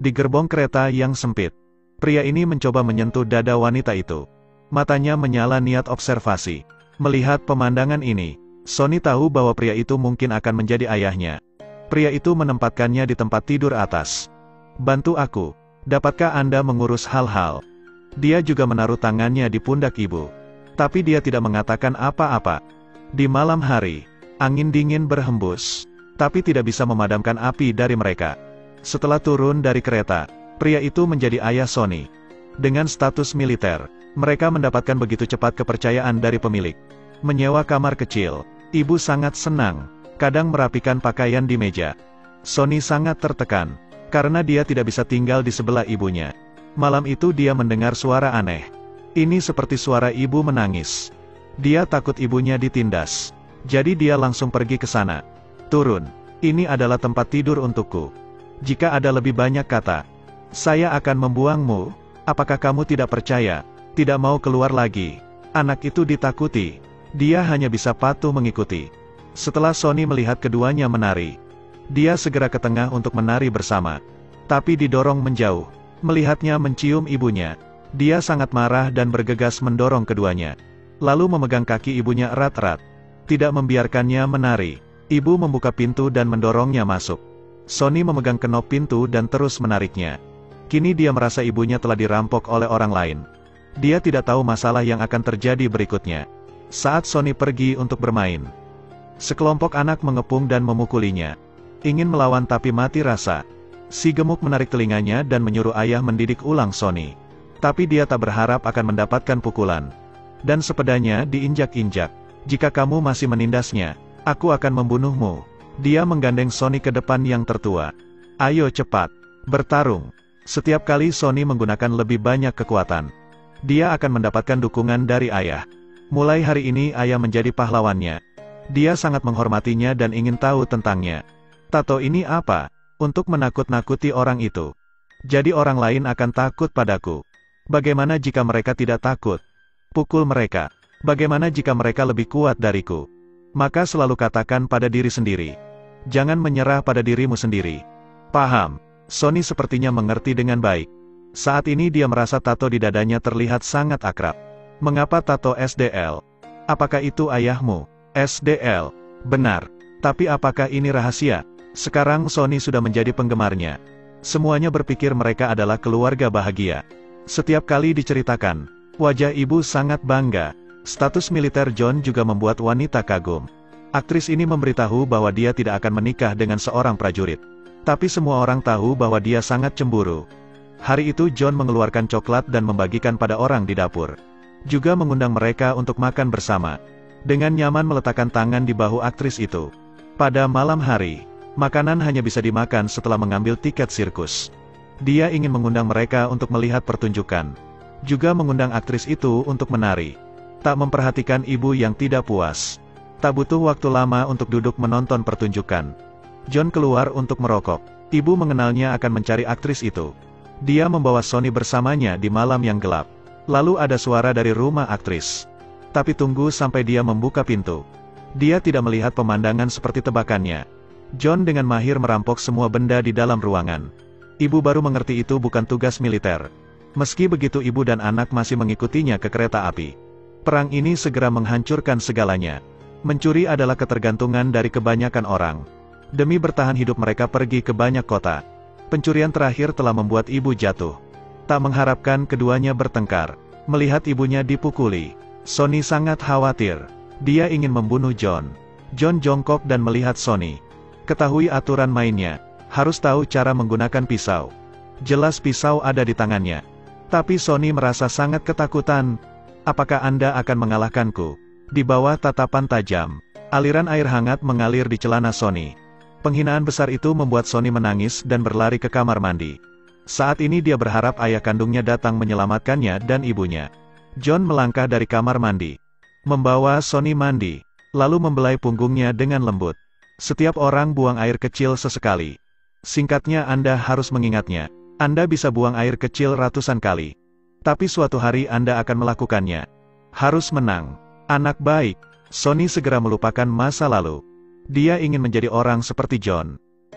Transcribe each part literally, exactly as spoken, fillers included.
Di gerbong kereta yang sempit, pria ini mencoba menyentuh dada wanita itu. Matanya menyala niat observasi. Melihat pemandangan ini, Sonny tahu bahwa pria itu mungkin akan menjadi ayahnya. Pria itu menempatkannya di tempat tidur atas. "Bantu aku. Dapatkah Anda mengurus hal-hal?" Dia juga menaruh tangannya di pundak ibu. Tapi dia tidak mengatakan apa-apa. Di malam hari, angin dingin berhembus, tapi tidak bisa memadamkan api dari mereka. Setelah turun dari kereta, pria itu menjadi ayah Sonny. Dengan status militer, mereka mendapatkan begitu cepat kepercayaan dari pemilik. Menyewa kamar kecil, ibu sangat senang, kadang merapikan pakaian di meja. Sonny sangat tertekan, karena dia tidak bisa tinggal di sebelah ibunya. Malam itu dia mendengar suara aneh. Ini seperti suara ibu menangis. Dia takut ibunya ditindas. Jadi dia langsung pergi ke sana. "Turun, ini adalah tempat tidur untukku. Jika ada lebih banyak kata, saya akan membuangmu. Apakah kamu tidak percaya? Tidak mau keluar lagi?" Anak itu ditakuti. Dia hanya bisa patuh mengikuti. Setelah Sonny melihat keduanya menari, dia segera ke tengah untuk menari bersama. Tapi didorong menjauh. Melihatnya mencium ibunya, dia sangat marah dan bergegas mendorong keduanya. Lalu memegang kaki ibunya erat-erat. Tidak membiarkannya menari. Ibu membuka pintu dan mendorongnya masuk. Sonny memegang kenop pintu dan terus menariknya. Kini dia merasa ibunya telah dirampok oleh orang lain. Dia tidak tahu masalah yang akan terjadi berikutnya. Saat Sonny pergi untuk bermain, sekelompok anak mengepung dan memukulinya. Ingin melawan tapi mati rasa. Si gemuk menarik telinganya dan menyuruh ayah mendidik ulang Sonny. Tapi dia tak berharap akan mendapatkan pukulan. Dan sepedanya diinjak-injak. "Jika kamu masih menindasnya, aku akan membunuhmu." Dia menggandeng Sonny ke depan yang tertua. "Ayo cepat, bertarung." Setiap kali Sonny menggunakan lebih banyak kekuatan, dia akan mendapatkan dukungan dari ayah. Mulai hari ini ayah menjadi pahlawannya. Dia sangat menghormatinya dan ingin tahu tentangnya. "Tato ini apa?" "Untuk menakut-nakuti orang itu. Jadi orang lain akan takut padaku. Bagaimana jika mereka tidak takut? Pukul mereka. Bagaimana jika mereka lebih kuat dariku?" Maka selalu katakan pada diri sendiri, jangan menyerah pada dirimu sendiri. Paham? Sonny sepertinya mengerti dengan baik. Saat ini dia merasa tato di dadanya terlihat sangat akrab. "Mengapa tato S D L? Apakah itu ayahmu?" "S D L. Benar. Tapi apakah ini rahasia?" Sekarang Sonny sudah menjadi penggemarnya. Semuanya berpikir mereka adalah keluarga bahagia. Setiap kali diceritakan, wajah ibu sangat bangga. Status militer John juga membuat wanita kagum. Aktris ini memberitahu bahwa dia tidak akan menikah dengan seorang prajurit. Tapi semua orang tahu bahwa dia sangat cemburu. Hari itu John mengeluarkan coklat dan membagikan pada orang di dapur. Juga mengundang mereka untuk makan bersama. Dengan nyaman meletakkan tangan di bahu aktris itu. Pada malam hari, makanan hanya bisa dimakan setelah mengambil tiket sirkus. Dia ingin mengundang mereka untuk melihat pertunjukan. Juga mengundang aktris itu untuk menari. Tak memperhatikan ibu yang tidak puas. Tak butuh waktu lama untuk duduk menonton pertunjukan. John keluar untuk merokok. Ibu mengenalnya akan mencari aktris itu. Dia membawa Sonny bersamanya di malam yang gelap. Lalu ada suara dari rumah aktris. Tapi tunggu sampai dia membuka pintu. Dia tidak melihat pemandangan seperti tebakannya. John dengan mahir merampok semua benda di dalam ruangan. Ibu baru mengerti itu bukan tugas militer. Meski begitu ibu dan anak masih mengikutinya ke kereta api. Perang ini segera menghancurkan segalanya. Mencuri adalah ketergantungan dari kebanyakan orang. Demi bertahan hidup mereka pergi ke banyak kota. Pencurian terakhir telah membuat ibu jatuh. Tak mengharapkan keduanya bertengkar. Melihat ibunya dipukuli, Sonny sangat khawatir. Dia ingin membunuh John. John jongkok dan melihat Sonny. Ketahui aturan mainnya. Harus tahu cara menggunakan pisau. Jelas pisau ada di tangannya. Tapi Sonny merasa sangat ketakutan. "Apakah Anda akan mengalahkanku?" Di bawah tatapan tajam, aliran air hangat mengalir di celana Sonny. Penghinaan besar itu membuat Sonny menangis dan berlari ke kamar mandi. Saat ini dia berharap ayah kandungnya datang menyelamatkannya dan ibunya. John melangkah dari kamar mandi, membawa Sonny mandi, lalu membelai punggungnya dengan lembut. Setiap orang buang air kecil sesekali. Singkatnya Anda harus mengingatnya. Anda bisa buang air kecil ratusan kali. Tapi suatu hari Anda akan melakukannya. Harus menang. Anak baik. Sonny segera melupakan masa lalu. Dia ingin menjadi orang seperti John.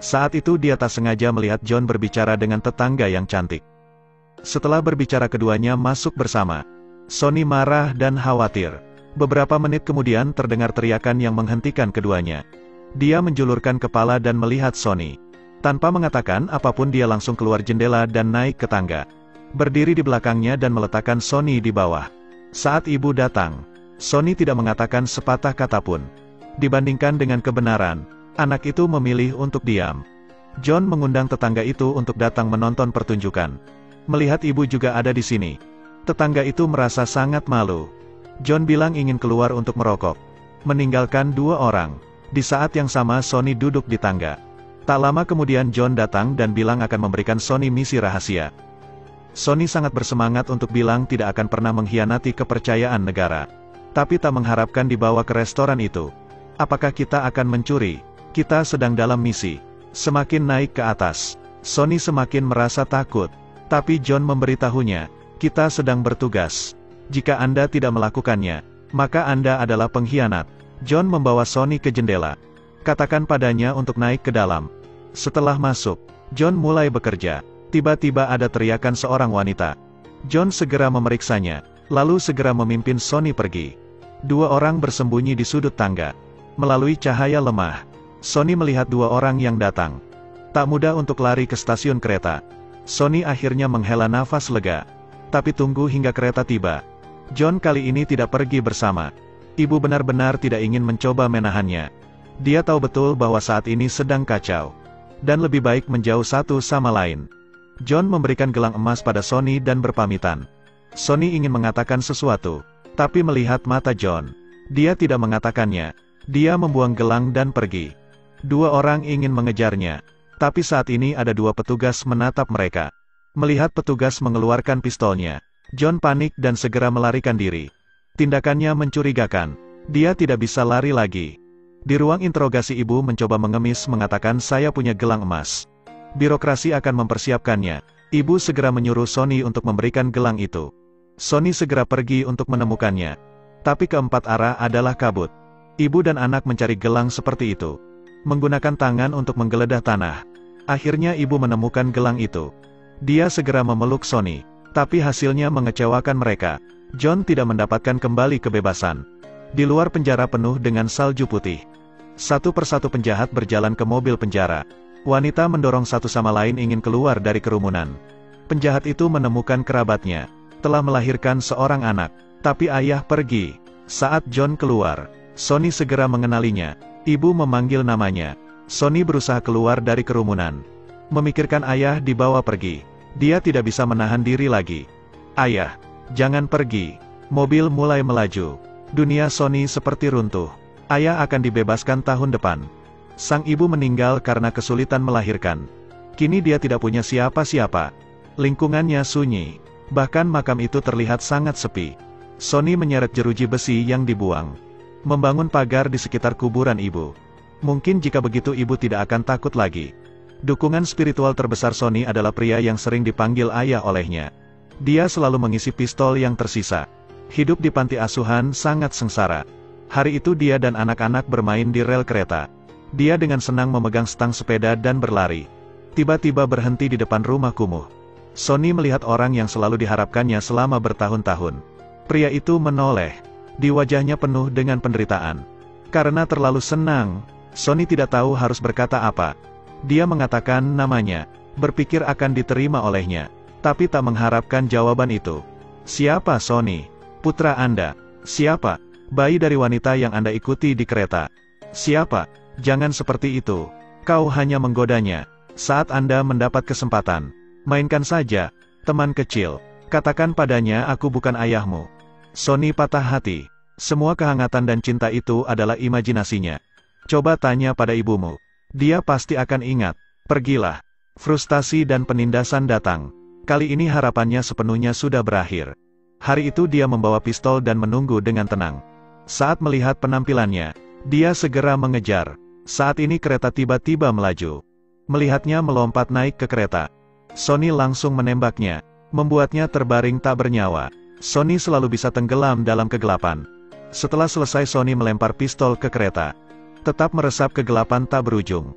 Saat itu dia tak sengaja melihat John berbicara dengan tetangga yang cantik. Setelah berbicara keduanya masuk bersama. Sonny marah dan khawatir. Beberapa menit kemudian terdengar teriakan yang menghentikan keduanya. Dia menjulurkan kepala dan melihat Sonny. Tanpa mengatakan apapun dia langsung keluar jendela dan naik ke tangga. Berdiri di belakangnya dan meletakkan Sonny di bawah. Saat ibu datang, Sonny tidak mengatakan sepatah kata pun. Dibandingkan dengan kebenaran, anak itu memilih untuk diam. John mengundang tetangga itu untuk datang menonton pertunjukan. Melihat ibu juga ada di sini, tetangga itu merasa sangat malu. John bilang ingin keluar untuk merokok, meninggalkan dua orang. Di saat yang sama Sonny duduk di tangga. Tak lama kemudian John datang dan bilang akan memberikan Sonny misi rahasia. Sonny sangat bersemangat untuk bilang tidak akan pernah mengkhianati kepercayaan negara. Tapi tak mengharapkan dibawa ke restoran itu. Apakah kita akan mencuri? Kita sedang dalam misi. Semakin naik ke atas, Sonny semakin merasa takut. Tapi John memberitahunya, kita sedang bertugas. Jika Anda tidak melakukannya, maka Anda adalah pengkhianat. John membawa Sonny ke jendela. Katakan padanya untuk naik ke dalam. Setelah masuk, John mulai bekerja. Tiba-tiba ada teriakan seorang wanita. John segera memeriksanya, lalu segera memimpin Sonny pergi. Dua orang bersembunyi di sudut tangga. Melalui cahaya lemah, Sonny melihat dua orang yang datang. Tak mudah untuk lari ke stasiun kereta. Sonny akhirnya menghela nafas lega. Tapi tunggu hingga kereta tiba. John kali ini tidak pergi bersama. Ibu benar-benar tidak ingin mencoba menahannya. Dia tahu betul bahwa saat ini sedang kacau. Dan lebih baik menjauh satu sama lain. John memberikan gelang emas pada Sonny dan berpamitan. Sonny ingin mengatakan sesuatu, tapi melihat mata John, dia tidak mengatakannya. Dia membuang gelang dan pergi. Dua orang ingin mengejarnya, tapi saat ini ada dua petugas menatap mereka. Melihat petugas mengeluarkan pistolnya, John panik dan segera melarikan diri. Tindakannya mencurigakan. Dia tidak bisa lari lagi. Di ruang interogasi ibu mencoba mengemis mengatakan saya punya gelang emas. Birokrasi akan mempersiapkannya. Ibu segera menyuruh Sonny untuk memberikan gelang itu. Sonny segera pergi untuk menemukannya. Tapi keempat arah adalah kabut. Ibu dan anak mencari gelang seperti itu. Menggunakan tangan untuk menggeledah tanah. Akhirnya ibu menemukan gelang itu. Dia segera memeluk Sonny. Tapi hasilnya mengecewakan mereka. John tidak mendapatkan kembali kebebasan. Di luar penjara penuh dengan salju putih. Satu persatu penjahat berjalan ke mobil penjara. Wanita mendorong satu sama lain ingin keluar dari kerumunan. Penjahat itu menemukan kerabatnya. Telah melahirkan seorang anak. Tapi ayah pergi. Saat John keluar, Sonny segera mengenalinya. Ibu memanggil namanya. Sonny berusaha keluar dari kerumunan. Memikirkan ayah dibawa pergi. Dia tidak bisa menahan diri lagi. Ayah, jangan pergi. Mobil mulai melaju. Dunia Sonny seperti runtuh. Ayah akan dibebaskan tahun depan. Sang ibu meninggal karena kesulitan melahirkan. Kini dia tidak punya siapa-siapa. Lingkungannya sunyi. Bahkan makam itu terlihat sangat sepi. Sonny menyeret jeruji besi yang dibuang. Membangun pagar di sekitar kuburan ibu. Mungkin jika begitu ibu tidak akan takut lagi. Dukungan spiritual terbesar Sonny adalah pria yang sering dipanggil ayah olehnya. Dia selalu mengisi pistol yang tersisa. Hidup di panti asuhan sangat sengsara. Hari itu dia dan anak-anak bermain di rel kereta. Dia dengan senang memegang stang sepeda dan berlari. Tiba-tiba berhenti di depan rumah kumuh. Sonny melihat orang yang selalu diharapkannya selama bertahun-tahun. Pria itu menoleh. Di wajahnya penuh dengan penderitaan. Karena terlalu senang, Sonny tidak tahu harus berkata apa. Dia mengatakan namanya, berpikir akan diterima olehnya. Tapi tak mengharapkan jawaban itu. Siapa Sonny? Putra Anda. Siapa? Bayi dari wanita yang Anda ikuti di kereta. Siapa? Jangan seperti itu. Kau hanya menggodanya. Saat Anda mendapat kesempatan, mainkan saja, teman kecil. Katakan padanya aku bukan ayahmu. Sonny patah hati. Semua kehangatan dan cinta itu adalah imajinasinya. Coba tanya pada ibumu. Dia pasti akan ingat. Pergilah. Frustasi dan penindasan datang. Kali ini harapannya sepenuhnya sudah berakhir. Hari itu dia membawa pistol dan menunggu dengan tenang. Saat melihat penampilannya, dia segera mengejar. Saat ini kereta tiba-tiba melaju. Melihatnya melompat naik ke kereta. Sonny langsung menembaknya, membuatnya terbaring tak bernyawa. Sonny selalu bisa tenggelam dalam kegelapan. Setelah selesai Sonny melempar pistol ke kereta. Tetap meresap kegelapan tak berujung.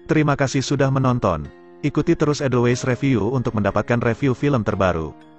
Terima kasih sudah menonton. Ikuti terus Edelweiss Review untuk mendapatkan review film terbaru.